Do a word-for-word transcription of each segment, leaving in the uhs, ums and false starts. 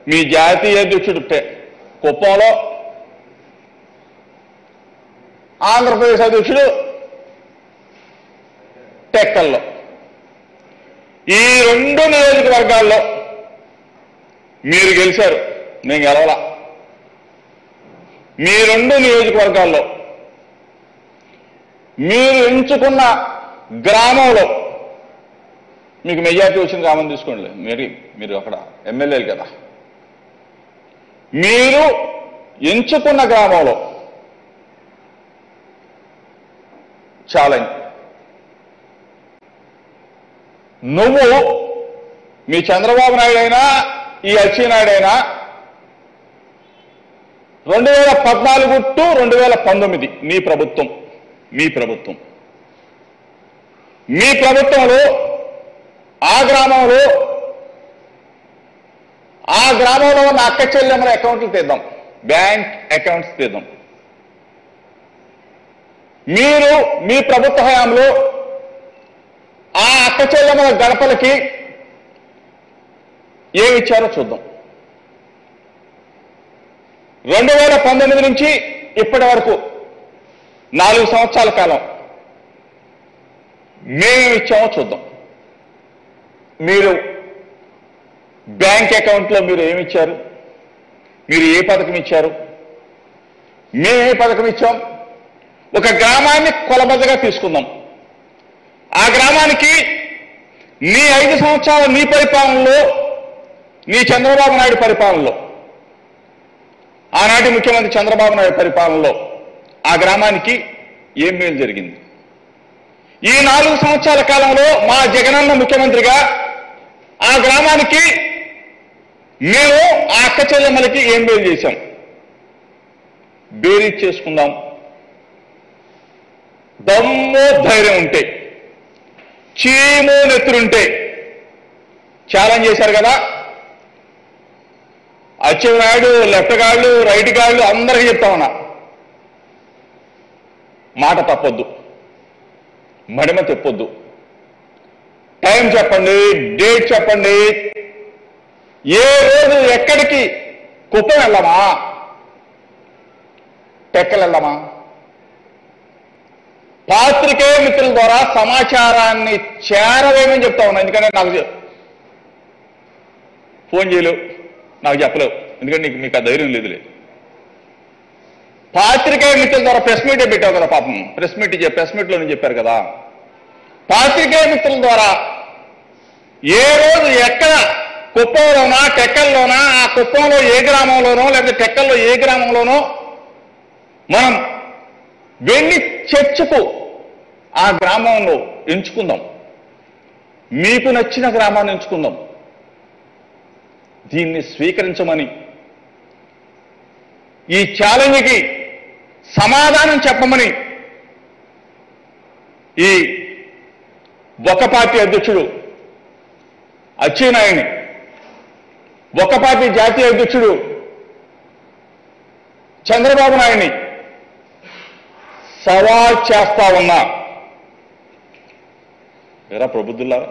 మీ జాతీయ అధ్యక్షుడు కుప్పంలో, ఆంధ్రప్రదేశ్ అధ్యక్షుడు టెక్కల్లో. ఈ రెండు నియోజకవర్గాల్లో మీరు గెలిచారు, నేను గెలవలా. మీ రెండు నియోజకవర్గాల్లో మీరు ఎంచుకున్న గ్రామంలో మీకు మెజార్టీ వచ్చిన గ్రామం తీసుకోండి. మీరు మీరు అక్కడ ఎమ్మెల్యేలు కదా. మీరు ఎంచుకున్న గ్రామంలో ఛాలెంజ్, నువ్వు మీ చంద్రబాబు నాయుడు అయినా ఈ అచ్చెన్నాయుడు అయినా రెండు వేల పద్నాలుగు టు రెండు వేల పంతొమ్మిది మీ ప్రభుత్వం మీ ప్రభుత్వం మీ ప్రభుత్వంలో ఆ గ్రామంలో ఆ గ్రామంలో ఉన్న అక్క చెల్లెమ్మల అకౌంట్లు తీద్దాం, బ్యాంక్ అకౌంట్స్ తీద్దాం. మీరు మీ ప్రభుత్వ హయాంలో ఆ అక్క చెల్లెమ్మల గడపలకి ఏమిచ్చారో చూద్దాం. రెండు వేల పంతొమ్మిది నుంచి ఇప్పటి వరకు నాలుగు సంవత్సరాల కాలం మేమేమిచ్చామో చూద్దాం. మీరు బ్యాంక్ అకౌంట్లో మీరు ఏమిచ్చారు, మీరు ఏ పథకం ఇచ్చారు, మేమే పథకం ఇచ్చాం. ఒక గ్రామాన్ని కొలబద్దగా తీసుకుందాం. ఆ గ్రామానికి నీ ఐదు సంవత్సరాల నీ పరిపాలనలో, నీ చంద్రబాబు నాయుడు పరిపాలనలో, ఆనాటి ముఖ్యమంత్రి చంద్రబాబు నాయుడు పరిపాలనలో ఆ గ్రామానికి ఏం మేలు జరిగింది? ఈ నాలుగు సంవత్సరాల కాలంలో మా జగనన్న ముఖ్యమంత్రిగా ఆ గ్రామానికి మేము ఆ అక్క చెల్లెమ్మలకి ఏం మేలు చేశాం? బేరీజ్ చేసుకుందాం. దమ్ము ధైర్యం ఉంటే, చీము నెత్తురుంటే ఛాలెంజ్ చేశారు కదా. అచ్చెన్నాయుడు లెఫ్ట్ గాళ్ళు రైట్ గాళ్ళు అందరికీ చెప్తా ఉన్నా, మాట తప్పొద్దు, మడిమ తెప్పొద్దు. టైం చెప్పండి, డేట్ చెప్పండి. ఏ రోజు ఎక్కడికి? కుప్పం వెళ్ళమా, టెక్కలు వెళ్ళమా? పాత్రికేయ మిత్రుల ద్వారా సమాచారాన్ని చేరవేయమని చెప్తా ఉన్నా. ఎందుకంటే నాకు ఫోన్ చేయలేవు, నాకు చెప్పలేవు, ఎందుకంటే నీకు మీకు ఆ ధైర్యం లేదులే. పాత్రికేయ మిత్రుల ద్వారా ప్రెస్ మీటే పెట్టావు కదా పాపం, ప్రెస్ మీట్ ప్రెస్ మీట్లో నేను చెప్పారు కదా. పాత్రికేయ మిత్రుల ద్వారా ఏ రోజు ఎక్కడ కుప్పంలోనా టెక్కల్లోనా, ఆ కుప్పంలో ఏ గ్రామంలోనో లేకపోతే టెక్కల్లో ఏ గ్రామంలోనో మనం వెళ్ళి చర్చకు ఆ గ్రామంలో ఎంచుకుందాం. మీకు నచ్చిన గ్రామాన్ని ఎంచుకుందాం. దీన్ని స్వీకరించమని, ఈ ఛాలెంజ్కి సమాధానం చెప్పమని ఈ ఒక పార్టీ అధ్యక్షుడు అచ్చెన్నాయుడిని, ఒక పార్టీ జాతీయ అధ్యక్షుడు చంద్రబాబు నాయుడిని సవాల్ చేస్తా ఉన్నా. ఎరా ప్రబుద్ధులారా,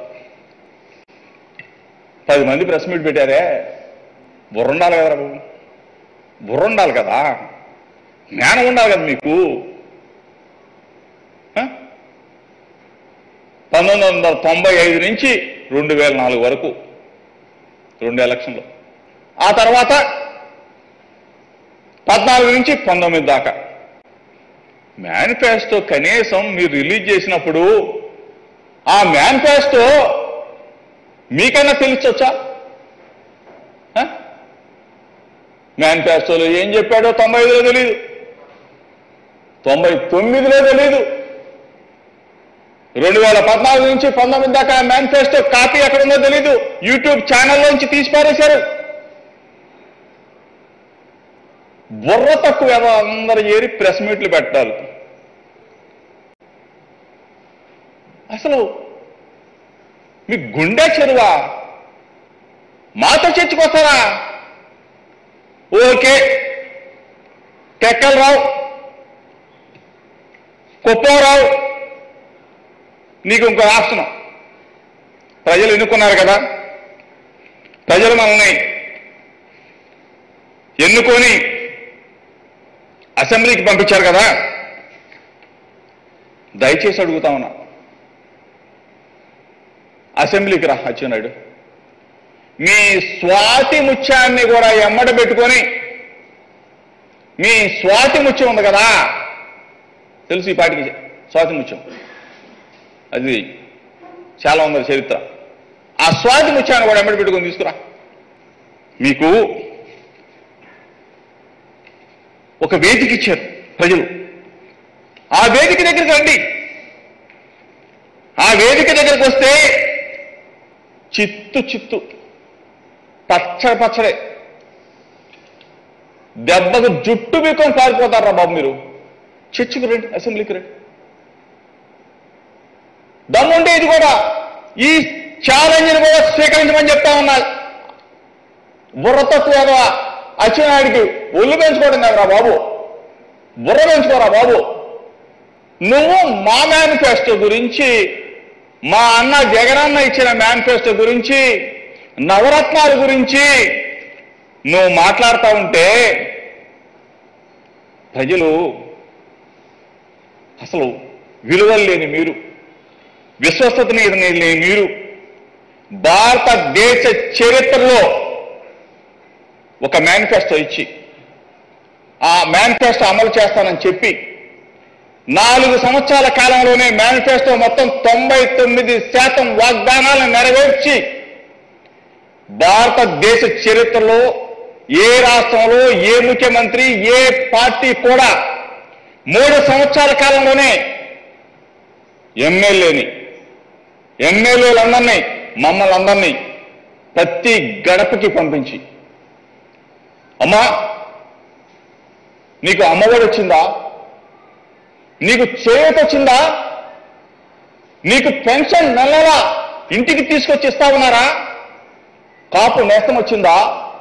పది మంది ప్రెస్ మీట్ పెట్టారే, బుర్ర ఉండాలి కదరా బాబు, బుర్ర ఉండాలి కదా, జ్ఞానం ఉండాలి కదా మీకు. పంతొమ్మిది వందల తొంభై ఐదు నుంచి రెండు వేల నాలుగు వరకు రెండు ఎలక్షన్లు, ఆ తర్వాత పద్నాలుగు నుంచి పంతొమ్మిది దాకా మేనిఫెస్టో కనీసం మీరు రిలీజ్ చేసినప్పుడు ఆ మేనిఫెస్టో మీకైనా తెలుసొచ్చా? మేనిఫెస్టోలో ఏం చెప్పాడో తొంభై ఐదులో తెలీదు, తొంభై తొమ్మిదిలో తెలీదు. రెండు వేల పద్నాలుగు నుంచి పంతొమ్మిది దాకా మేనిఫెస్టో కాపీ ఎక్కడుందో తెలీదు. యూట్యూబ్ ఛానల్లోంచి తీసి పారేశారు. బుర్ర తక్కువ అందరు ఏరి ప్రెస్ మీట్లు పెట్టాలి. అసలు మీ గుండె చెరువా? మాతో చర్చకొస్తారా? ఓకే, టెక్కలరావు, కుప్పరావు, నీకు ఇంకో రాష్ట్రం. ప్రజలు ఎన్నుకున్నారు కదా, ప్రజలు మనల్ని ఎన్నుకొని అసెంబ్లీకి పంపించారు కదా, దయచేసి అడుగుతా ఉన్నా, అసెంబ్లీకి రా అచ్చెన్నాయుడు. మీ స్వాతి ముత్యాన్ని కూడా ఎమ్మడ పెట్టుకొని, మీ స్వాతి ముత్యం ఉంది కదా, తెలుసు ఈ పాటికి స్వాతి ముత్యం, అది చాలా ఉంది చరిత్ర. ఆ స్వాతి ముత్యాన్ని కూడా ఎమ్మడ పెట్టుకొని తీసుకురా. మీకు ఒక వేదిక ఇచ్చారు ప్రజలు, ఆ వేదిక దగ్గరికి రండి. ఆ వేదిక దగ్గరికి వస్తే చిత్తు చిత్తు పచ్చడి పచ్చడే, దెబ్బకు జుట్టు బీకొని పారిపోతారా బాబు మీరు. చర్చకు రండి, అసెంబ్లీకి రండి. దమ్ముంటే ఇది కూడా ఈ ఛాలెంజ్ని కూడా స్వీకరించమని చెప్తా ఉన్నారు. బుర్ర తక్కువ అచ్చెన్నాయుడికి ఒళ్ళు పెంచుకోవడం కదరా బాబు, బుర్ర పెంచుకోరా బాబు. నువ్వు మా మేనిఫెస్టో గురించి, మా అన్న జగనన్న ఇచ్చిన మేనిఫెస్టో గురించి, నవరత్నాల గురించి నువ్వు మాట్లాడుతూ ఉంటే ప్రజలు అసలు విలువలు లేని మీరు, విశ్వసనీయత లేని మీరు భారతదేశ చరిత్రలో ఒక మేనిఫెస్టో ఇచ్చి ఆ మేనిఫెస్టో అమలు చేస్తానని చెప్పి నాలుగు సంవత్సరాల కాలంలోనే మేనిఫెస్టో మొత్తం తొంభై తొమ్మిది శాతం వాగ్దానాలను నెరవేర్చి భారతదేశ చరిత్రలో ఏ రాష్ట్రంలో ఏ ముఖ్యమంత్రి ఏ పార్టీ కూడా మూడు సంవత్సరాల కాలంలోనే ఎమ్మెల్యేని ఎమ్మెల్యేలందరినీ మమ్మల్ని అందరినీ ప్రతి గడపకి పంపించి, అమ్మా నీకు అమ్మఒడి వచ్చిందా, నీకు చేయూత వచ్చిందా, నీకు పెన్షన్ నెల నెలా ఇంటికి తీసుకొచ్చి ఇస్తా ఉన్నారా, కాపు నేస్తం వచ్చిందా,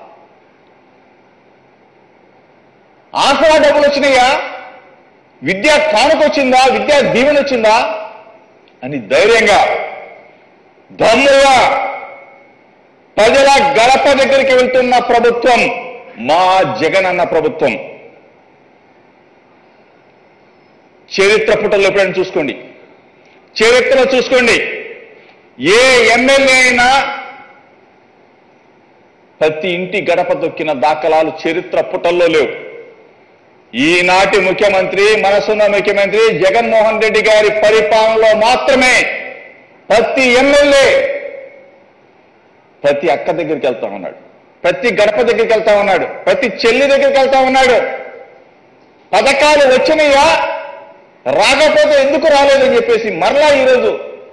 ఆసరా డబ్బులు వచ్చినాయా, విద్యా కానుక వచ్చిందా, విద్యా దీవెన వచ్చిందా అని ధైర్యంగా దమ్ముగా ప్రజల గడప దగ్గరికి వెళ్తున్న ప్రభుత్వం మా జగనన్న ప్రభుత్వం. చరిత్ర పుటల్లో ఎప్పుడైనా చూసుకోండి, చరిత్రలో చూసుకోండి, ఏ ఎమ్మెల్యే అయినా ప్రతి ఇంటి గడప దొక్కిన దాఖలాలు చరిత్ర పుటల్లో లేవు. ఈనాటి ముఖ్యమంత్రి, మనసున్న ముఖ్యమంత్రి జగన్మోహన్ రెడ్డి గారి పరిపాలనలో మాత్రమే ప్రతి ఎమ్మెల్యే ప్రతి అక్క దగ్గరికి వెళ్తా ఉన్నాడు, ప్రతి గడప దగ్గరికి వెళ్తా ఉన్నాడు, ప్రతి చెల్లి దగ్గరికి వెళ్తా ఉన్నాడు. పథకాలు వచ్చినాయా, రాకపోతే ఎందుకు రాలేదని చెప్పేసి మరలా ఈరోజు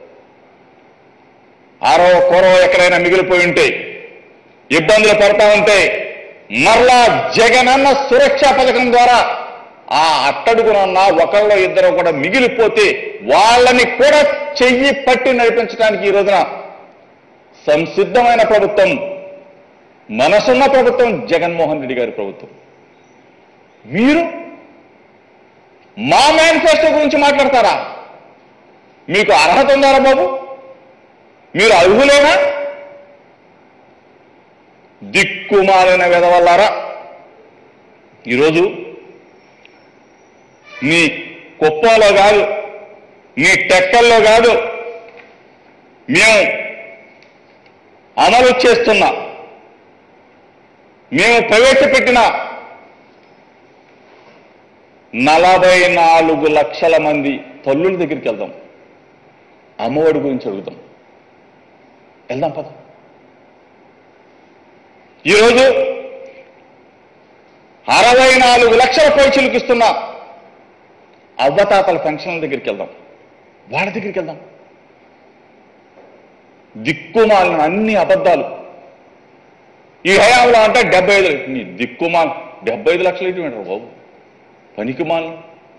ఆరో కూరో ఎక్కడైనా మిగిలిపోయి ఉంటే, ఇబ్బందులు పడతా ఉంటే మరలా జగనన్న సురక్ష పథకం ద్వారా ఆ అట్టడుగునన్న ఒకళ్ళో ఇద్దరు కూడా మిగిలిపోతే వాళ్ళని కూడా చెయ్యి పట్టి నడిపించడానికి ఈ రోజున సంసిద్ధమైన ప్రభుత్వం, మనసున్న ప్రభుత్వం జగన్మోహన్ రెడ్డి గారి ప్రభుత్వం. మీరు మా మేనిఫెస్టో గురించి మాట్లాడతారా? మీకు అర్హత ఉందారా బాబు? మీరు అర్హులేనా? దిక్కుమాలిన వెధవల్లారా, ఈరోజు నీ కుప్పంలో కాదు, నీ టెక్కల్లో కాదు, మేము అమలు చేస్తున్న, మేము ప్రవేశపెట్టిన నలభై నాలుగు లక్షల మంది తల్లుల దగ్గరికి వెళ్దాం, అమ్మఒడి గురించి అడుగుదాం. వెళ్దాం పద. ఈరోజు అరవై నాలుగు లక్షల పైసలకు ఇస్తున్న అవ్వతాతల పెన్షన్ల దగ్గరికి వెళ్దాం, వాళ్ళ దగ్గరికి వెళ్దాం. దిక్కుమాలిన అన్ని అబద్ధాలు. ఈ హయాంలో అంటే డెబ్బై ఐదు నీ దిక్కుమాల్ డెబ్బై ఐదు లక్షలు ఏంటి అంటారు బాబు, పనికిమాలను.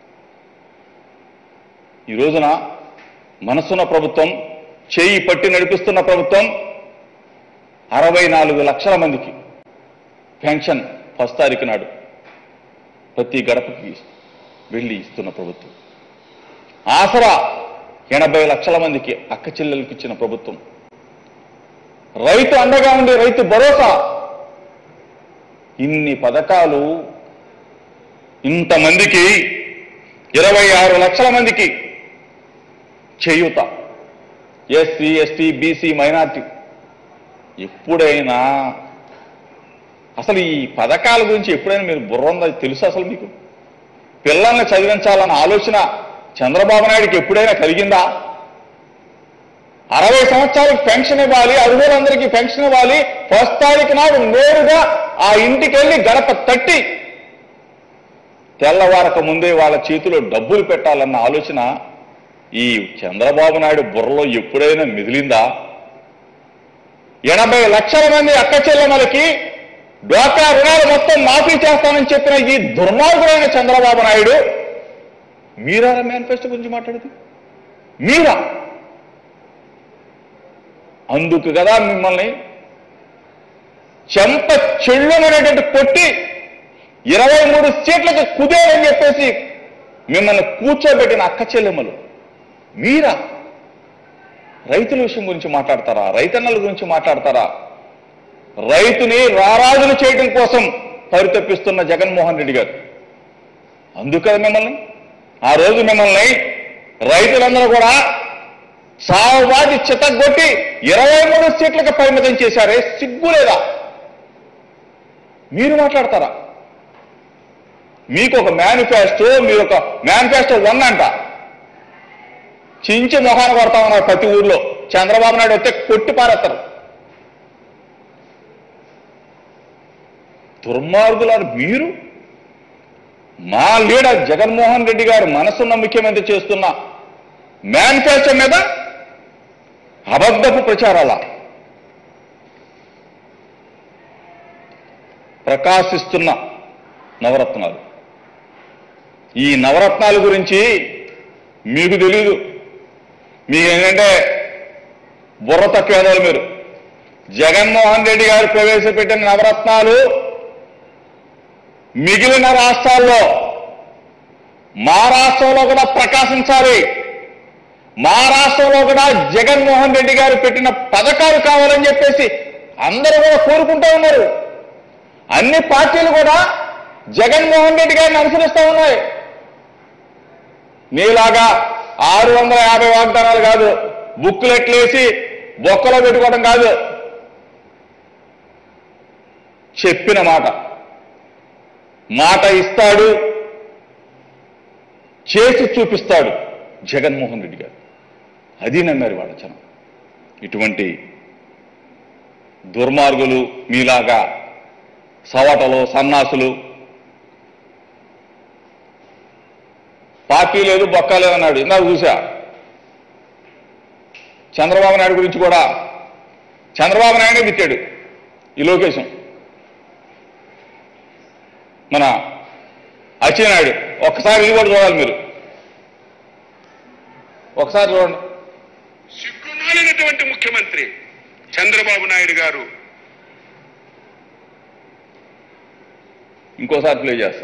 ఈ రోజున మనసున్న ప్రభుత్వం, చేయి పట్టి నడిపిస్తున్న ప్రభుత్వం అరవై నాలుగు లక్షల మందికి పెన్షన్ ఫస్ట్ తారీఖు నాడు ప్రతి గడపకి వెళ్ళి ఇస్తున్న ప్రభుత్వం. ఆసరా ఎనభై లక్షల మందికి అక్క చెల్లెలకు ఇచ్చిన ప్రభుత్వం. రైతు అండగా ఉండే రైతు భరోసా ఇన్ని పథకాలు ఇంతమందికి ఇరవై ఆరు లక్షల మందికి చేయూత, ఎస్సీ ఎస్టీ బీసీ మైనార్టీ. ఎప్పుడైనా అసలు ఈ పథకాల గురించి ఎప్పుడైనా మీరు బుర్ర ఉందా తెలుసు? అసలు మీకు పిల్లల్ని చదివించాలన్న ఆలోచన చంద్రబాబు నాయుడికి ఎప్పుడైనా కలిగిందా? అరవై సంవత్సరాలకు పెన్షన్ ఇవ్వాలి, అర్హులందరికీ పెన్షన్ ఇవ్వాలి, ఫస్ట్ తారీఖు నాడు నేరుగా ఆ ఇంటికి వెళ్ళి గడప తట్టి తెల్లవారక ముందే వాళ్ళ చేతిలో డబ్బులు పెట్టాలన్న ఆలోచన ఈ చంద్రబాబు నాయుడు బుర్రలో ఎప్పుడైనా మిగిలిందా? ఎనభై లక్షల మంది అక్క చెల్లెమ్మలకి డ్వాక్రా రుణాలు మొత్తం మాఫీ చేస్తానని చెప్పిన ఈ దుర్మార్గుడైన చంద్రబాబు నాయుడు మీరా మేనిఫెస్టో గురించి మాట్లాడుతుంది? మీరా? అందుకు కదా మిమ్మల్ని చెంప చెళ్ళుమనేటువంటి కొట్టి ఇరవై మూడు సీట్లకు కుదేరని చెప్పేసి మిమ్మల్ని కూర్చోబెట్టిన అక్క చెల్లెమ్మలు మీరా? రైతుల విషయం గురించి మాట్లాడతారా? రైతన్నల గురించి మాట్లాడతారా? రైతుని రారాజులు చేయడం కోసం పరితపిస్తున్న జగన్మోహన్ రెడ్డి గారు. అందుకని మిమ్మల్ని ఆ రోజు మిమ్మల్ని రైతులందరూ కూడా సాగుబాటి చితగొట్టి ఇరవై మూడు సీట్లకు పరిమితం చేశారే, సిగ్గు లేదా? మీరు మాట్లాడతారా? మీకు ఒక మేనిఫెస్టో, మీరు ఒక మేనిఫెస్టో వన్ అంట చించి మొహాన కొడతా ఉన్నారు ప్రతి ఊర్లో. చంద్రబాబు నాయుడు వస్తే కొట్టి పారేస్తారు. దుర్మార్గులారు మీరు. మా లీడర్ జగన్మోహన్ రెడ్డి గారు మనసున్న ముఖ్యమంత్రి చేస్తున్న మేనిఫెస్టో మీద అబద్ధపు ప్రచారాల ప్రకాశిస్తున్న నవరత్నాలు. ఈ నవరత్నాల గురించి మీకు తెలీదు. మీకు ఏంటంటే బుర్ర తక్కువేదాలు మీరు. జగన్మోహన్ రెడ్డి గారు ప్రవేశపెట్టిన నవరత్నాలు మిగిలిన రాష్ట్రాల్లో మా రాష్ట్రంలో కూడా ప్రకాశించాలి. మా రాష్ట్రంలో కూడా జగన్మోహన్ రెడ్డి గారు పెట్టిన పథకాలు కావాలని చెప్పేసి అందరూ కూడా కోరుకుంటూ ఉన్నారు. అన్ని పార్టీలు కూడా జగన్మోహన్ రెడ్డి గారిని అనుసరిస్తూ ఉన్నాయి. మీలాగా ఆరు వందల యాభై వాగ్దానాలు కాదు, బుక్కులెట్లేసి బొక్కలో పెట్టుకోవడం కాదు. చెప్పిన మాట మాట ఇస్తాడు, చేసి చూపిస్తాడు జగన్మోహన్ రెడ్డి గారు. అది నమ్మారు వాళ్ళ జనం. ఇటువంటి దుర్మార్గులు మీలాగా సవటలు సన్నాసులు పార్టీ లేదు బొక్క లేదన్నాడు. ఇందాక చూసా చంద్రబాబు నాయుడు గురించి కూడా. చంద్రబాబు నాయుడే తిట్టాడు ఈ లోకేశం. మన అచ్చెన్నాయుడు ఒక్కసారి ఇది కూడా చూడాలి మీరు. ఒకసారి చూడండి. సిగ్గుమాలినటువంటి ముఖ్యమంత్రి చంద్రబాబు నాయుడు గారు. ఇంకోసారి ప్లే చేస్తా.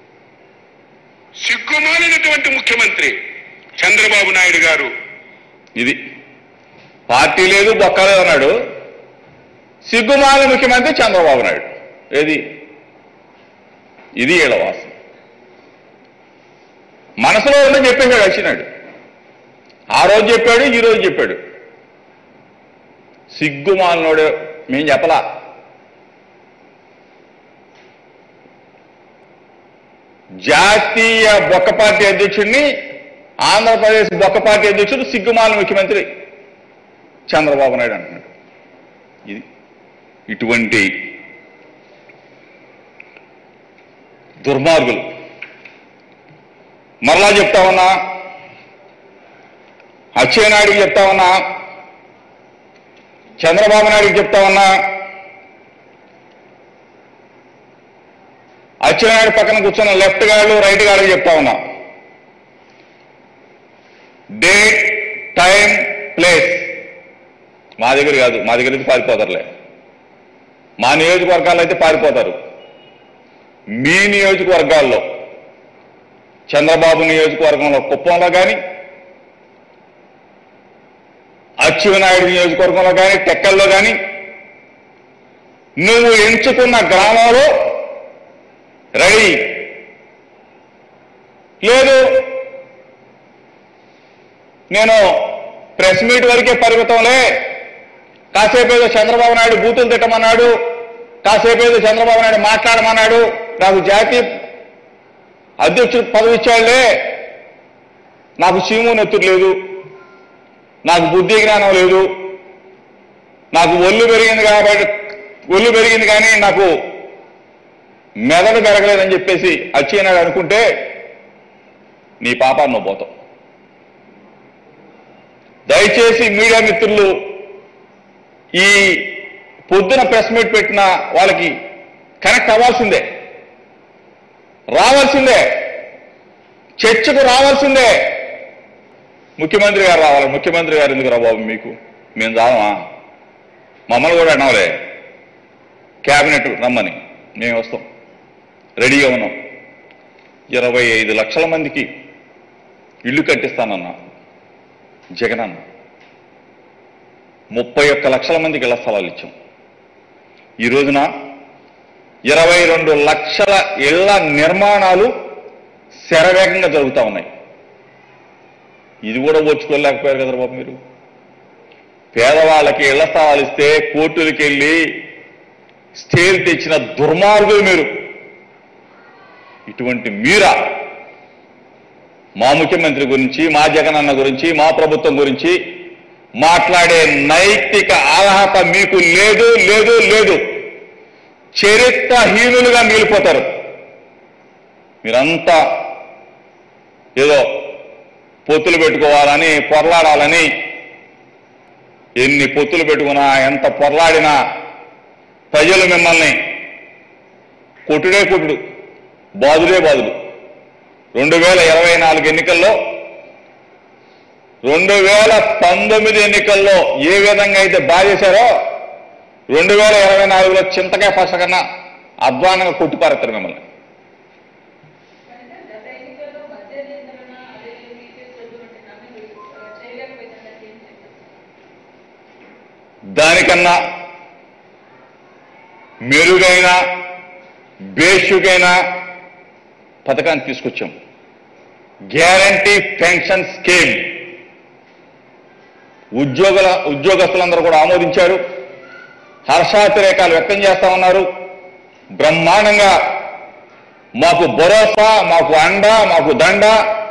సిగ్గుమాలినటువంటి ముఖ్యమంత్రి చంద్రబాబు నాయుడు గారు. ఇది పార్టీ లేదు బొక్క లేదు అన్నాడు. సిగ్గుమాలిన ముఖ్యమంత్రి చంద్రబాబు నాయుడు. ఏది ఇది ఏడవాసం. మనసులో ఉందని చెప్పేశాడు అచ్చినాడు. ఆ రోజు చెప్పాడు, ఈ రోజు చెప్పాడు. సిగ్గుమాలినోడు మేం చెప్పలా. జాతీయ బొక్క పార్టీ అధ్యక్షుడిని ఆంధ్రప్రదేశ్ బొక్క పార్టీ అధ్యక్షుడు సిగ్గుమాలిన ముఖ్యమంత్రి చంద్రబాబు నాయుడు అంటున్నాడు. ఇది ఇటువంటి దుర్మార్గులు. మరలా చెప్తా ఉన్నా, అచ్చెన్నాయుడికి చెప్తా ఉన్నా, చంద్రబాబు నాయుడికి చెప్తా ఉన్నా, అచ్చెన్నాయుడు పక్కన కూర్చున్న లెఫ్ట్ గార్డు రైట్ గార్డు చెప్తా ఉన్నా, డేట్ టైం ప్లేస్ మా దగ్గర కాదు. మా దగ్గర అయితే పారిపోతారులే. మా నియోజకవర్గాల్లో అయితే పారిపోతారు. మీ నియోజకవర్గాల్లో చంద్రబాబు నియోజకవర్గంలో కుప్పంలో కానీ, అచ్చెన్నాయుడు నియోజకవర్గంలో కానీ, టెక్కల్లో కానీ నువ్వు ఎంచుకున్న గ్రామంలో రెడీ లేదు, నేను ప్రెస్ మీట్ వరకే పరిమితంలే, కాసేపు ఏదో చంద్రబాబు నాయుడు బూతులు తిట్టమన్నాడు, కాసేపు ఏదో చంద్రబాబు నాయుడు మాట్లాడమన్నాడు, నాకు జాతీయ అధ్యక్షుడు పదవి ఇచ్చాడులే, నాకు చీము నెత్తురు లేదు, నాకు బుద్ధి జ్ఞానం లేదు, నాకు ఒళ్ళు పెరిగింది కాబట్టి ఒళ్ళు పెరిగింది కానీ నాకు మెదడు పెరగలేదని చెప్పేసి అచ్చేనాడు అనుకుంటే నీ పాపాన్ని నువ్వు పోతావు. దయచేసి మీడియా మిత్రులు ఈ పొద్దున ప్రెస్ మీట్ పెట్టిన వాళ్ళకి కనెక్ట్ అవ్వాల్సిందే, రావాల్సిందే, చర్చకు రావాల్సిందే. ముఖ్యమంత్రి గారు రావాలి. ముఖ్యమంత్రి గారు ఎందుకు రా బాబు మీకు, మేము రావా, మమ్మల్ని కూడా అనాలే, క్యాబినెట్ రమ్మని మేము వస్తాం, రెడీగా ఉన్నాం. ఇరవై ఐదు లక్షల మందికి ఇల్లు కట్టిస్తానన్నా జగనన్న, ముప్పై ఒక్క లక్షల మందికి ఇళ్ల స్థలాలు ఇచ్చాం. ఈ రోజున ఇరవై రెండు లక్షల ఇళ్ల నిర్మాణాలు శరవేగంగా జరుగుతూ ఉన్నాయి. ఇది కూడా ఓర్చుకోలేకపోయారు కదా బాబు మీరు. పేదవాళ్ళకి ఇళ్ల స్థలాలు ఇస్తే కోర్టులకు వెళ్ళి స్టేలు తెచ్చిన దుర్మార్గులు మీరు. ఇటువంటి మీరా మా ముఖ్యమంత్రి గురించి, మా జగనన్న గురించి, మా ప్రభుత్వం గురించి మాట్లాడే నైతిక అర్హత మీకు లేదు లేదు లేదు. చరిత్రహీనులుగా మిగిలిపోతారు. మీరంతా ఏదో పొత్తులు పెట్టుకోవాలని, పొరలాడాలని, ఎన్ని పొత్తులు పెట్టుకున్నా, ఎంత పొరలాడినా ప్రజలు మిమ్మల్ని కొట్టుడే కొట్టుడు, బాదులే బాదులు. రెండు వేల ఇరవై నాలుగు ఎన్నికల్లో, రెండు వేల పంతొమ్మిది ఎన్నికల్లో ఏ విధంగా అయితే బాధేశారో రెండు వేల ఇరవై నాలుగులో చింతకాయ పస కన్నా అధ్వానంగా కొట్టిపారేస్తారు మిమ్మల్ని. దానికన్నా మెరుగైన బేషుకైన పథకాన్ని తీసుకొచ్చాం. గ్యారంటీ పెన్షన్ స్కీమ్ ఉద్యోగుల ఉద్యోగస్తులందరూ కూడా ఆమోదించారు. హర్షాతిరేకాలు వ్యక్తం చేస్తా ఉన్నారు. బ్రహ్మాండంగా మాకు భరోసా, మాకు అండ, మాకు దండ.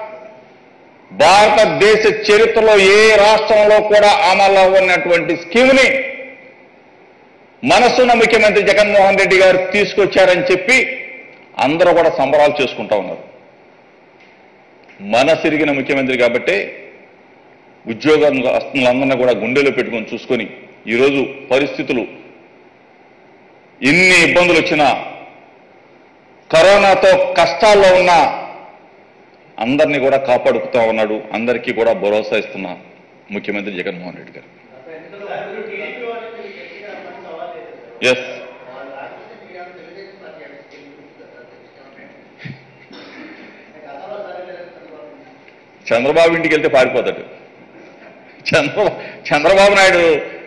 భారతదేశ చరిత్రలో ఏ రాష్ట్రంలో కూడా అమలు ఉన్నటువంటి స్కీమ్ని మనసున్న ముఖ్యమంత్రి జగన్మోహన్ రెడ్డి గారు తీసుకొచ్చారని చెప్పి అందరూ కూడా సంబరాలు చేసుకుంటా ఉన్నారు. మనసిరిగిన ముఖ్యమంత్రి కాబట్టి ఉద్యోగస్తులందరినీ కూడా గుండెలో పెట్టుకొని చూసుకొని ఈరోజు పరిస్థితులు ఎన్ని ఇబ్బందులు వచ్చినా, కరోనాతో కష్టాల్లో ఉన్న అందరినీ కూడా కాపాడుకుతా ఉన్నాడు. అందరికీ కూడా భరోసా ఇస్తున్న ముఖ్యమంత్రి జగన్మోహన్ రెడ్డి గారు. ఎస్, చంద్రబాబు ఇంటికి వెళ్తే పారిపోతాడు. చంద్ర చంద్రబాబు నాయుడు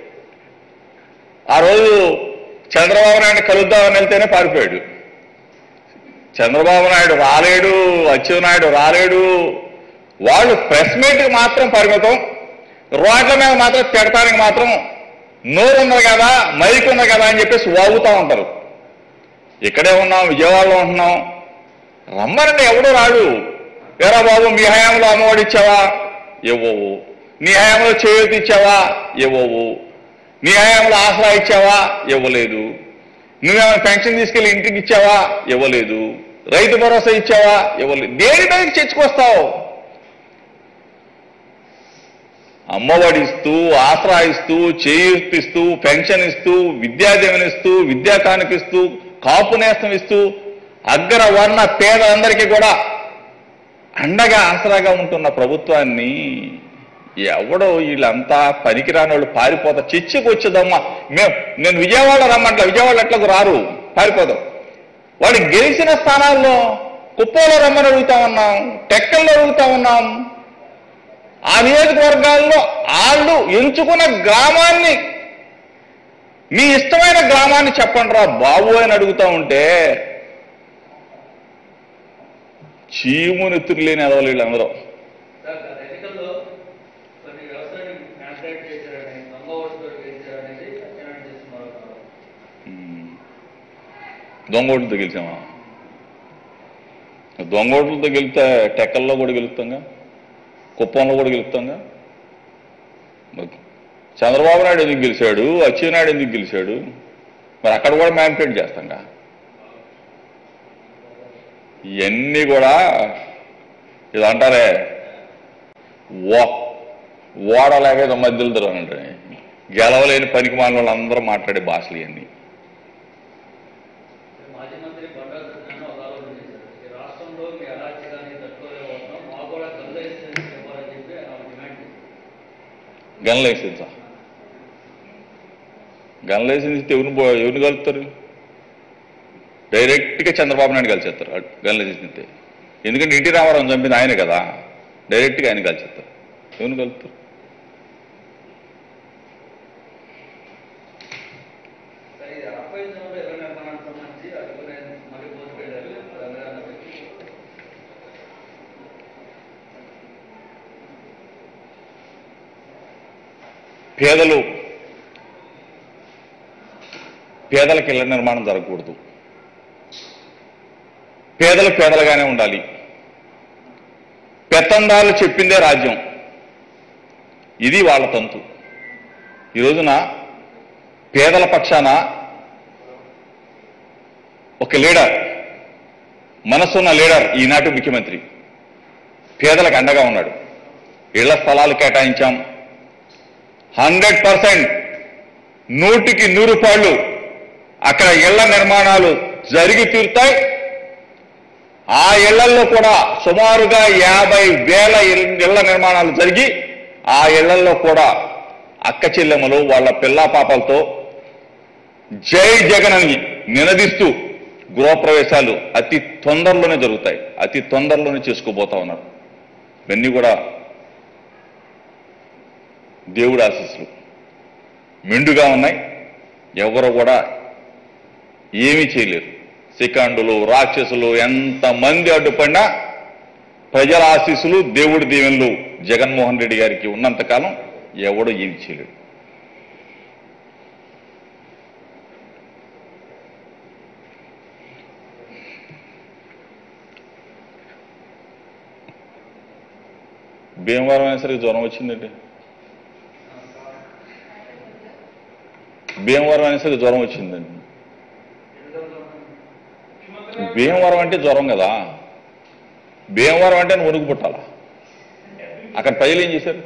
ఆ రోజు చంద్రబాబు నాయుడు కలుద్దామని వెళ్తేనే పారిపోయాడు. చంద్రబాబు నాయుడు రాలేడు, అచ్చెన్నాయుడు రాలేడు. వాళ్ళు ప్రెస్ మీట్కి మాత్రం పరిమితం, రోడ్ల మీద మాత్రం తిడటానికి మాత్రం నోరున్నది కదా, మైక్ ఉంది కదా అని చెప్పేసి వాగుతూ ఉంటారు. ఇక్కడే ఉన్నాం, విజయవాడలో ఉంటున్నాం, రమ్మనండి, ఎవడో రాడు. ఏరా బాబు, మీ హయాంలో అమ్మఒడి ఇచ్చావా? ఇవ్వవు. నీ హయాంలో చేయూత ఇచ్చావా? ఇవ్వవు. నీ హయాంలో ఆసరా ఇచ్చావా? ఇవ్వలేదు. నువ్వేమైనా పెన్షన్ తీసుకెళ్లి ఇంటికి ఇచ్చావా? ఇవ్వలేదు. రైతు భరోసా ఇచ్చావా? ఇవ్వలేదు. దేని మీదకి చర్చకొస్తావు? అమ్మఒడి ఇస్తూ, ఆసరా ఇస్తూ, చేయూత ఇస్తూ, పెన్షన్ ఇస్తూ, విద్యాదీవెన ఇస్తూ, విద్యా కానుకిస్తూ, కాపు నేస్తం ఇస్తూ, అగ్ర వర్ణ పేదలందరికీ కూడా అండగా ఆసరాగా ఉంటున్న ప్రభుత్వాన్ని ఎవడో వీళ్ళంతా పనికిరాని వాళ్ళు పారిపోతా. చర్చకు వచ్చేదమ్మా, మేము నేను విజయవాడ రమ్మంటా, విజయవాడ ఎట్లకు రారు, పారిపోతాం. వాడు గెలిచిన స్థానాల్లో కుప్పంలో రమ్మని అడుగుతా ఉన్నాం, టెక్కల్లో అడుగుతా ఉన్నాం. ఆ నియోజకవర్గాల్లో వాళ్ళు ఎంచుకున్న గ్రామాన్ని, మీ ఇష్టమైన గ్రామాన్ని చెప్పండి రా బాబు అని అడుగుతా ఉంటే చీమునెత్తురు లేని ఎదవలు వీళ్ళందరూ. దొంగ ఓట్లతో గెలిచామా? దొంగ ఓట్లతో గెలిస్తే టెక్కల్లో కూడా గెలుస్తాంగా, కుప్పంలో కూడా గెలుస్తాంగా. చంద్రబాబు నాయుడు ఎందుకు గెలిచాడు, అచ్చెన్నాయుడు ఎందుకు గెలిచాడు, మరి అక్కడ కూడా మ్యానిపులేట్ చేస్తాంగా. ఇవన్నీ కూడా ఇది అంటారే ఓ ఓడలాగేదో మధ్యలో తిరగనంటే గెలవలేని పనికి మాలిన వాళ్ళు అందరూ మాట్లాడే భాషలు ఇవన్నీ. గన్లేసిందా? గన్లేసింది ఎవరిని ఎవరిని కలుపుతారు? డైరెక్ట్గా చంద్రబాబు నాయుడు కలిసేస్తారు గన్లేసింది. ఎందుకంటే ఎన్టీ రామారావు చంపింది ఆయనే కదా, డైరెక్ట్గా ఆయన కలిసేస్తారు. ఎవరిని కలుపుతారు? పేదలు పేదలకు ఇళ్ల నిర్మాణం జరగకూడదు, పేదలు పేదలుగానే ఉండాలి, పెత్తందారులు చెప్పిందే రాజ్యం, ఇది వాళ్ళ తంతు. ఈ రోజున పేదల పక్షాన ఒక లీడర్, మనసున్న లీడర్, ఈనాటి ముఖ్యమంత్రి పేదలకు అండగా ఉన్నాడు. ఇళ్ల స్థలాలు కేటాయించాం, హండ్రెడ్ పర్సెంట్ నూటికి నూరు రూపాయలు అక్కడ ఇళ్ల నిర్మాణాలు జరిగి తీరుతాయి. ఆ ఇళ్లల్లో కూడా సుమారుగా యాభై వేల ఇళ్ల నిర్మాణాలు జరిగి ఆ ఇళ్లల్లో కూడా అక్క చెల్లెమ్మలు వాళ్ళ పిల్లా పాపలతో జై జగన్ అని నినదిస్తూ గృహప్రవేశాలు అతి తొందరలోనే జరుగుతాయి, అతి తొందరలోనే చేసుకోబోతా ఉన్నారు. ఇవన్నీ కూడా దేవుడి ఆశీస్సులు మెండుగా ఉన్నాయి. ఎవరు కూడా ఏమీ చేయలేరు. శిఖండులు, రాక్షసులు ఎంతమంది అడ్డుపడినా ప్రజల ఆశీస్సులు, దేవుడి దీవెనలు జగన్మోహన్ రెడ్డి గారికి ఉన్నంతకాలం ఎవడో ఏమి చేయలేడు. భీమవరం అనేసరికి జ్వరం వచ్చిందండి. భీమవరం అనేసరికి జ్వరం వచ్చిందండి. భీమవరం అంటే జ్వరం కదా, భీమవరం అంటే వణుకు పుట్టాల. అక్కడ ప్రజలు ఏం చేశారు?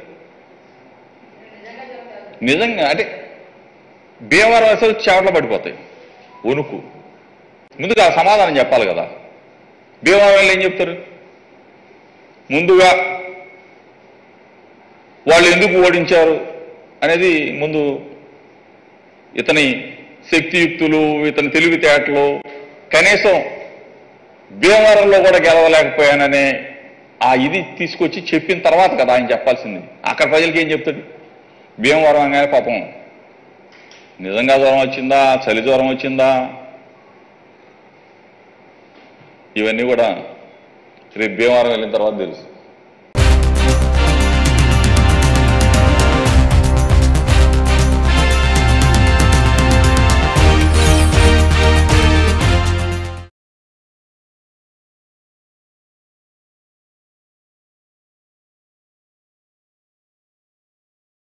నిజంగా అంటే భీమవరం అసలు చెవట్లో పడిపోతాయి, వణుకు. ముందుగా సమాధానం చెప్పాలి కదా. భీమవరం ఏం చెప్తారు? ముందుగా వాళ్ళు ఎందుకు ఓడించారు అనేది ముందు ఇతని శక్తియుక్తులు, ఇతని తెలివితేటలు, కనీసం భీమవరంలో కూడా గెలవలేకపోయాననే ఆ ఇది తీసుకొచ్చి చెప్పిన తర్వాత కదా ఆయన చెప్పాల్సింది. అక్కడ ప్రజలకి ఏం చెప్తాడు? భీమవరం అనగానే పాపం నిజంగా జ్వరం వచ్చిందా, చలి జ్వరం వచ్చిందా, ఇవన్నీ కూడా రేపు భీమవరం వెళ్ళిన తర్వాత తెలుసు.